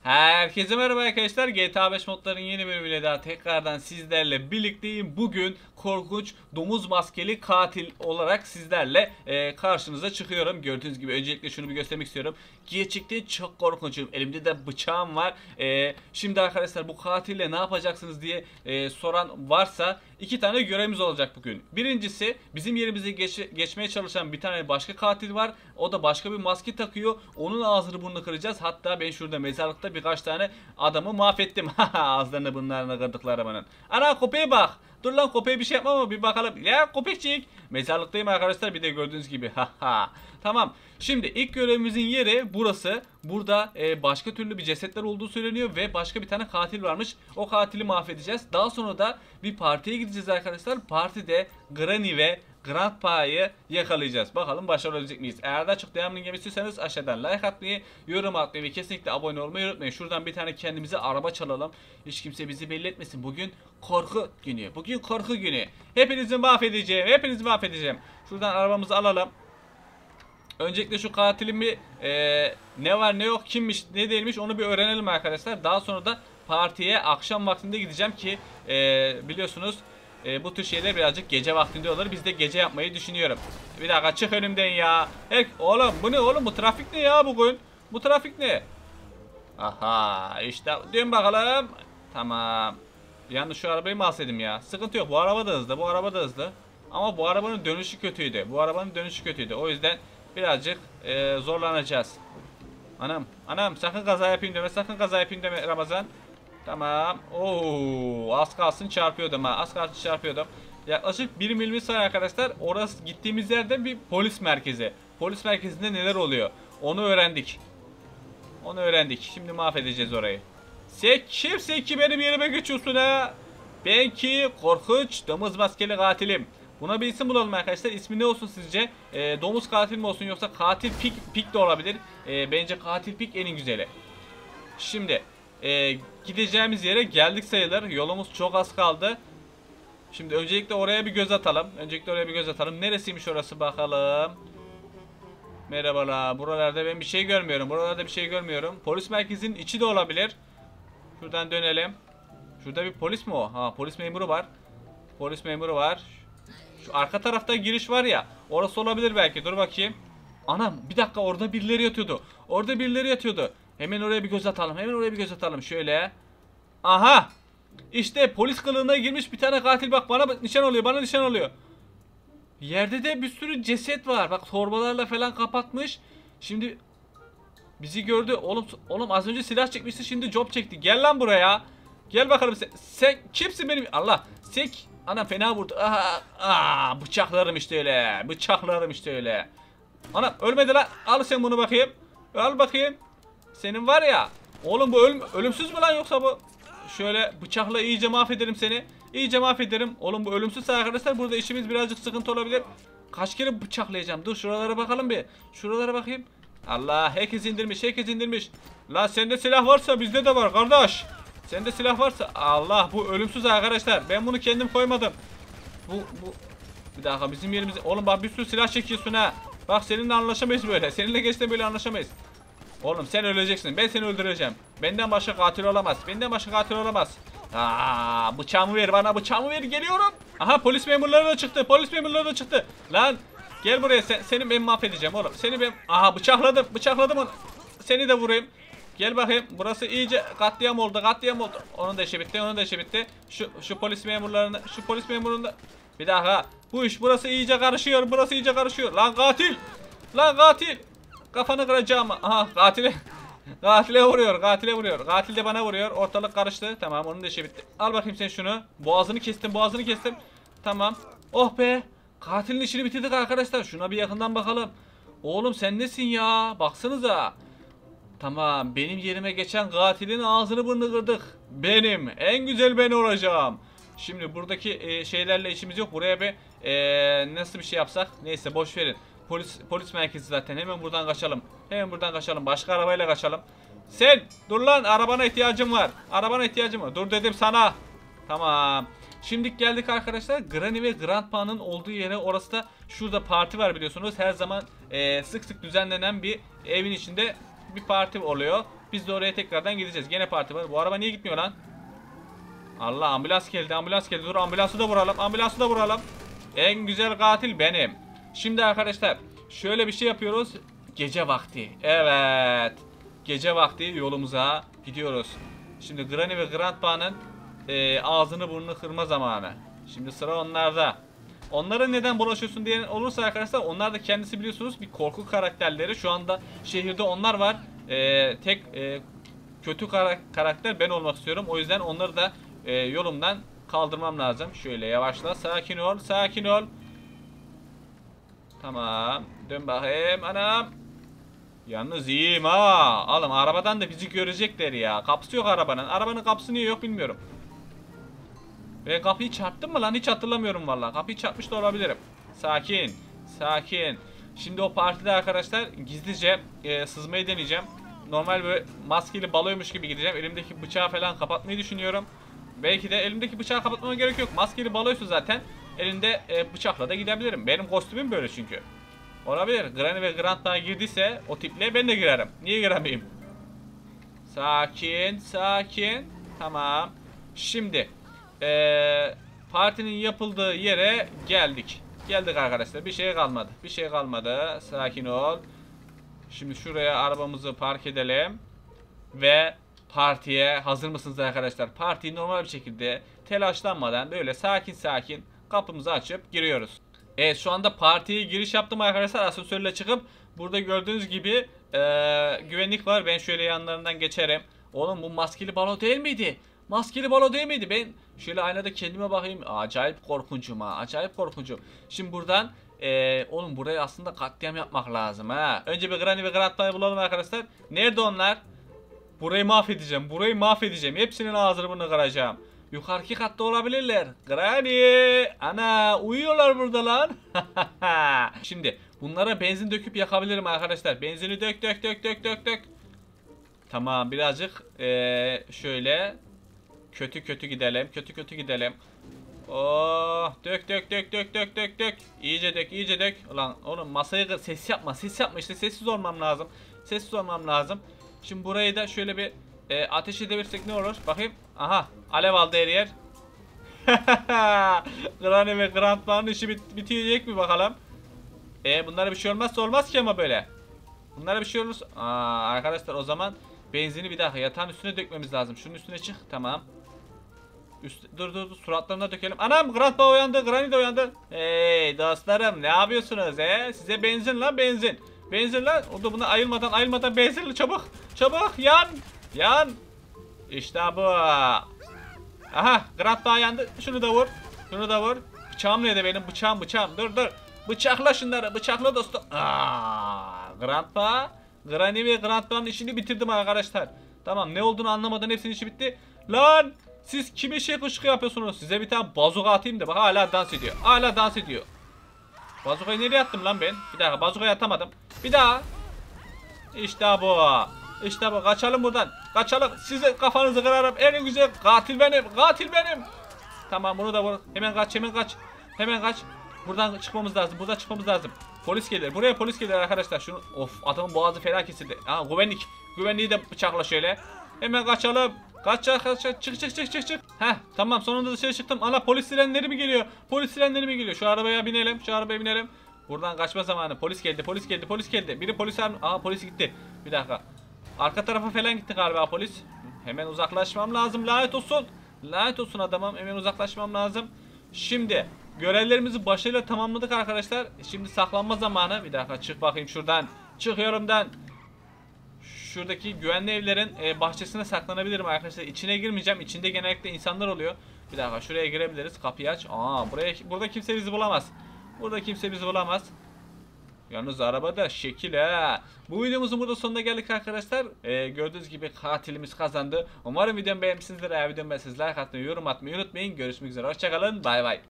Herkese merhaba arkadaşlar. GTA 5 modların yeni bölümüyle daha tekrardan sizlerle birlikteyim. Bugün korkunç domuz maskeli katil olarak sizlerle karşınıza çıkıyorum. Gördüğünüz gibi öncelikle şunu bir göstermek istiyorum. Gerçekten çok korkunçum. Elimde de bıçağım var. Şimdi arkadaşlar bu katille ne yapacaksınız diye soran varsa iki tane görevimiz olacak bugün. Birincisi bizim yerimize geçmeye çalışan bir tane başka katil var. O da başka bir maske takıyor. Onun ağzını burnunu kıracağız. Hatta ben şurada mezarlıkta birkaç tane adamı mahvettim. Ağızlarını bunlarına kırdıklarımın. Ana köpeğe bak. Dur lan köpeğe bir şey yapma mı? Bir bakalım. Ya köpekçik. Mezarlıktayım arkadaşlar. Bir de gördüğünüz gibi. Tamam. Şimdi ilk görevimizin yeri burası. Burada başka türlü bir cesetler olduğu söyleniyor ve başka bir tane katil varmış. O katili mahvedeceğiz. Daha sonra da bir partiye gideceğiz arkadaşlar. Partide Granny ve Grandpa'yı yakalayacağız. Bakalım başarabilecek miyiz? Eğer daha çok devamını gelmek istiyorsanız aşağıdan like atmayı, yorum atmayı ve kesinlikle abone olmayı unutmayın. Şuradan bir tane kendimize araba çalalım. Hiç kimse bizi belli etmesin. Bugün korku günü. Bugün korku günü. Hepinizi mahvedeceğim. Hepinizi mahvedeceğim. Şuradan arabamızı alalım. Öncelikle şu katilin bir ne var ne yok, kimmiş ne değilmiş onu bir öğrenelim arkadaşlar. Daha sonra da partiye akşam vaktinde gideceğim ki biliyorsunuz bu tür şeyler birazcık gece vaktinde olur. Biz de gece yapmayı düşünüyorum. Bir dakika çık önümden ya. Oğlum bu ne oğlum, bu trafik ne ya bugün? Bu trafik ne? Aha işte dön bakalım. Tamam. Yalnız şu arabayı mı alsaydım ya? Sıkıntı yok, bu araba da hızlı, bu araba da hızlı. Ama bu arabanın dönüşü kötüydü. Bu arabanın dönüşü kötüydü. O yüzden birazcık zorlanacağız. Anam sakın kaza yapayım deme, sakın kaza yapayım deme Ramazan. Tamam. Oo, az kalsın çarpıyordum ha. Az kalsın çarpıyordum. Yaklaşık 1 milimiz var arkadaşlar. Orası gittiğimiz yerde bir polis merkezi. Polis merkezinde neler oluyor? Onu öğrendik. Onu öğrendik. Şimdi mahvedeceğiz orayı. Sen kimsin ki benim yerime geçiyorsun ha? Ben ki korkunç domuz maskeli katilim. Buna bir isim bulalım arkadaşlar. İsmi ne olsun sizce? Domuz katil mi olsun yoksa katil pik de olabilir. Bence katil pik en güzeli. Şimdi gideceğimiz yere geldik sayılır. Yolumuz çok az kaldı. Şimdi öncelikle oraya bir göz atalım. Neresiymiş orası bakalım. Merhabalar. Buralarda ben bir şey görmüyorum. Buralarda bir şey görmüyorum. Polis merkezinin içi de olabilir. Şuradan dönelim. Şurada bir polis mi o? Ha, polis memuru var. Polis memuru var. Şu arka tarafta giriş var ya. Orası olabilir belki. Dur bakayım. Anam bir dakika, orada birileri yatıyordu. Orada birileri yatıyordu. Hemen oraya bir göz atalım. Hemen oraya bir göz atalım. Şöyle. Aha. İşte polis kılığına girmiş bir tane katil. Bak bana nişan oluyor. Bana nişan oluyor. Yerde de bir sürü ceset var. Bak torbalarla falan kapatmış. Şimdi bizi gördü. Oğlum az önce silah çekmişti. Şimdi job çekti. Gel lan buraya. Gel bakalım sen kimsin benim? Allah. Ana fena vurdu. Bıçaklarım işte öyle. Bıçaklarım işte öyle. Ana ölmedi lan. Al sen bunu bakayım. Al bakayım. Senin var ya. Oğlum bu ölümsüz mü lan yoksa bu? Şöyle bıçakla iyice mahvederim seni. İyice mahvederim. Oğlum bu ölümsüzse arkadaşlar burada işimiz birazcık sıkıntı olabilir. Kaç kere bıçaklayacağım? Dur şuralara bakalım bir. Şuralara bakayım. Allah, herkes indirmiş, herkes indirmiş. La sende silah varsa bizde de var kardeş. Sende silah varsa Allah, bu ölümsüz arkadaşlar. Ben bunu kendim koymadım. Bu bir dakika, bizim yerimize. Oğlum bak bir sürü silah çekiyorsun ha. Bak seninle anlaşamayız böyle. Seninle geçten böyle anlaşamayız. Oğlum sen öleceksin. Ben seni öldüreceğim. Benden başka katil olamaz. Benden başka katil olamaz. Bıçağımı ver bana, bıçağımı ver, geliyorum. Aha polis memurları da çıktı. Polis memurları da çıktı. Lan gel buraya, seni ben mahvedeceğim oğlum. Seni ben bıçakladım onu. Seni de vurayım. Gel bakayım. Burası iyice katliam oldu. Onun da işi bitti. Şu polis memurunu da. Bir daha. Burası iyice karışıyor. Lan katil. Kafanı kıracağım. Aha katile vuruyor. Katil de bana vuruyor. Ortalık karıştı. Tamam, onun da işi bitti. Al bakayım sen şunu. Boğazını kestim. Tamam. Oh be. Katilin işini bitirdik arkadaşlar. Şuna bir yakından bakalım. Oğlum sen nesin ya? Baksanıza. Tamam, benim yerime geçen katilin ağzını burnunu kırdık. En güzel ben olacağım. Şimdi buradaki şeylerle işimiz yok. Buraya bir nasıl bir şey yapsak? Neyse boş verin. Polis merkezi zaten. Hemen buradan kaçalım. Başka arabayla kaçalım. Sen dur lan, arabana ihtiyacım var. Dur dedim sana. Tamam. Şimdi geldik arkadaşlar Granny ve Grandpa'nın olduğu yere. Orası da şurada parti var biliyorsunuz. Her zaman sık sık düzenlenen bir evin içinde bir parti oluyor. Biz de oraya tekrardan gideceğiz. Gene parti var. Bu araba niye gitmiyor lan? Allah, ambulans geldi, ambulans geldi. Dur, ambulansı da vuralım, ambulansı da vuralım. En güzel katil benim. Şimdi arkadaşlar şöyle bir şey yapıyoruz. Gece vakti. Evet. Gece vakti yolumuza gidiyoruz. Şimdi Granny ve Grandpa'nın ağzını burnunu kırma zamanı. Şimdi sıra onlarda. Onlara neden bulaşıyorsun diye olursa arkadaşlar, onlar da kendisi biliyorsunuz bir korku karakterleri. Şu anda şehirde onlar var. Tek kötü karakter ben olmak istiyorum. O yüzden onları da yolumdan kaldırmam lazım. Şöyle yavaşla. Sakin ol. Sakin ol. Tamam. Dön bakayım. Anam. Yalnız iyiyim ha. Oğlum arabadan da bizi görecekler ya. Kapısı yok arabanın. Arabanın kapısı niye yok bilmiyorum. Ve kapıyı çarptım mı lan? Hiç hatırlamıyorum vallahi. Kapıyı çarpmış da olabilirim. Sakin. Sakin. Şimdi o partide arkadaşlar gizlice sızmayı deneyeceğim. Normal böyle maskeli baloymuş gibi gideceğim. Elimdeki bıçağı falan kapatmayı düşünüyorum. Belki de elimdeki bıçağı kapatmama gerek yok. Maskeli baloysa zaten elinde bıçakla da gidebilirim. Benim kostümüm böyle çünkü. Olabilir. Granny ve Grandpa girdiyse o tiple ben de girerim. Niye giremeyeyim? Sakin. Sakin. Tamam. Şimdi partinin yapıldığı yere geldik. Geldik arkadaşlar. Bir şey kalmadı. Bir şey kalmadı. Sakin ol. Şimdi şuraya arabamızı park edelim. Ve partiye hazır mısınız arkadaşlar? Partiyi normal bir şekilde telaşlanmadan böyle sakin sakin kapımızı açıp giriyoruz. Evet, şu anda partiye giriş yaptım arkadaşlar. Asansörle çıkıp burada gördüğünüz gibi güvenlik var. Ben şöyle yanlarından geçerim. Oğlum bu maskeli balo değil miydi? Maskeli balo değil miydi? Ben şöyle aynada kendime bakayım. Acayip korkuncum ha. Acayip korkuncum. Şimdi buradan oğlum burayı aslında katliam yapmak lazım ha. Önce bir Granny ve Grandpa'yı bulalım arkadaşlar. Nerede onlar? Burayı mahvedeceğim. Burayı mahvedeceğim. Hepsinin ağzını burnunu kıracağım. Yukarıki katta olabilirler. Granny! Ana uyuyorlar burada lan. Şimdi bunlara benzin döküp yakabilirim arkadaşlar. Benzini dök dök dök dök dök dök. Tamam, birazcık şöyle kötü kötü gidelim. Kötü kötü gidelim. Oh, dök dök dök dök dök dök dök. İyice dök, iyice dök. Ulan oğlum masayı kır. Ses yapma, ses yapma. İşte sessiz olmam lazım. Sessiz olmam lazım. Şimdi burayı da şöyle bir ateş edebilirsek ne olur? Bakayım. Aha, alev aldı her yer. Granny ve Grandpa'nın işi bitecek mi bakalım? Bunlara bir şey olmazsa olmaz ki ama böyle. Bunlara bir şey olursa... arkadaşlar o zaman benzini bir dakika yatağın üstüne dökmemiz lazım. Şunun üstüne çık. Tamam. Dur dur dur, suratlarına dökelim. Anam, Grandpa uyandı, Granny de uyandı. Hey dostlarım, ne yapıyorsunuz Size benzin lan, benzin. Benzin lan. O da buna ayılmadan benzinli, çabuk. Çabuk yan. Yan. İşte bu. Aha, Grandpa yandı. Şunu da vur. Şunu da vur. Bıçağım nerede benim? Bıçağım. Dur dur. Bıçakla şunları. Bıçakla dostum. Grandpa. Granny ve Grandpa'nın işini bitirdim arkadaşlar. Tamam, ne olduğunu anlamadan hepsinin işi bitti. Lan siz kime kuşku yapıyorsunuz? Size bir tane bazuka atayım da bak, hala dans ediyor. Hala dans ediyor. Bazukayı nereye attım lan ben? Bir dakika, bazukayı atamadım. Bir daha. İşte bu. İşte bu. Kaçalım buradan. Kaçalım. Size kafanızı kırarım. En güzel katil benim. Katil benim. Tamam, bunu da vur. Hemen kaç, hemen kaç. Hemen kaç. Buradan çıkmamız lazım. Buradan çıkmamız lazım. Polis gelir. Buraya polis gelir arkadaşlar. Şunu, of, adamın boğazı fena kesildi. Aha, güvenlik. Güvenliği de bıçakla şöyle. Hemen kaçalım. Kaç. Çık. Heh, tamam, sonunda dışarı çıktım. Ana, polis sirenleri mi geliyor? Polis sirenleri mi geliyor? Şu arabaya binelim. Buradan kaçma zamanı. Polis geldi. Biri polis almış. Aa, polis gitti. Bir dakika. Arka tarafa falan gitti galiba polis. Hemen uzaklaşmam lazım. Lanet olsun. Lanet olsun adamım. Hemen uzaklaşmam lazım. Şimdi görevlerimizi başarıyla tamamladık arkadaşlar. Şimdi saklanma zamanı. Bir dakika, çık bakayım şuradan. Çık yorumdan. Şuradaki güvenli evlerin bahçesine saklanabilirim arkadaşlar. İçine girmeyeceğim. İçinde genellikle insanlar oluyor. Bir dakika, şuraya girebiliriz. Kapıyı aç. Burada kimse bizi bulamaz. Yalnız arabada şekil ha. Bu videomuzun burada sonuna geldik arkadaşlar. Gördüğünüz gibi katilimiz kazandı. Umarım videomu beğenmişsinizdir. Eğer videomu beğendiyseniz like atmayı, yorum atmayı unutmayın. Görüşmek üzere. Hoşçakalın. Bay bay.